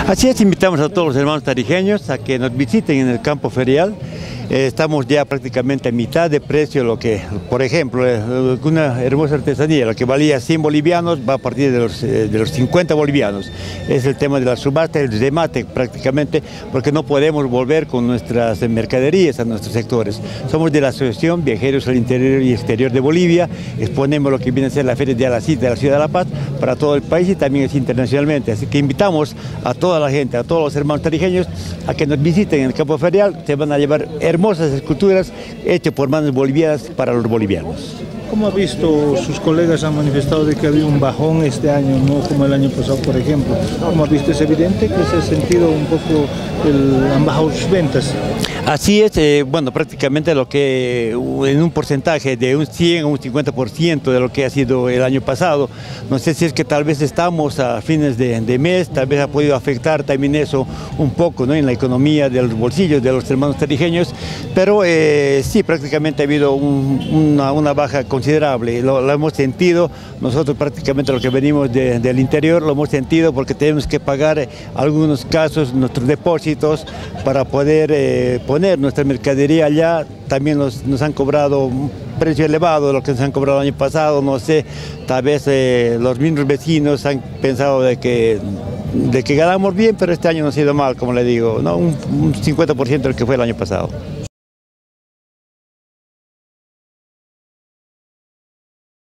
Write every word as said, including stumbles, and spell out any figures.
Así es, invitamos a todos los hermanos tarijeños a que nos visiten en el campo ferial. Eh, estamos ya prácticamente a mitad de precio, lo que, por ejemplo, eh, una hermosa artesanía, lo que valía cien bolivianos va a partir de los, eh, de los cincuenta bolivianos. Es el tema de la subasta, el remate prácticamente, porque no podemos volver con nuestras mercaderías a nuestros sectores. Somos de la Asociación Viajeros al Interior y Exterior de Bolivia, exponemos lo que viene a ser la Feria de Alacid de la Ciudad de La Paz para todo el país y también es internacionalmente. Así que invitamos a toda la gente, a todos los hermanos tarijeños, a que nos visiten en el campo ferial. Se van a llevar hermosas esculturas hechas por manos bolivianas para los bolivianos. ¿Cómo ha visto? Sus colegas han manifestado de que había un bajón este año, no como el año pasado, por ejemplo. ¿Cómo ha visto? Es evidente que se ha sentido un poco, el, han bajado sus ventas. Así es, eh, bueno, prácticamente lo que en un porcentaje de un cien a un cincuenta por ciento de lo que ha sido el año pasado. No sé si es que tal vez estamos a fines de, de mes, tal vez ha podido afectar también eso un poco, ¿no?, en la economía de los bolsillos de los hermanos tarijeños, pero eh, sí, prácticamente ha habido un, una, una baja considerable, lo, lo hemos sentido, nosotros prácticamente los que venimos de, del interior lo hemos sentido porque tenemos que pagar en algunos casos nuestros depósitos para poder eh, poner nuestra mercadería allá. También nos, nos han cobrado un precio elevado de lo que nos han cobrado el año pasado, no sé, tal vez eh, los mismos vecinos han pensado de que, de que ganamos bien, pero este año no ha sido mal, como le digo, ¿no? un, un cincuenta por ciento del que fue el año pasado.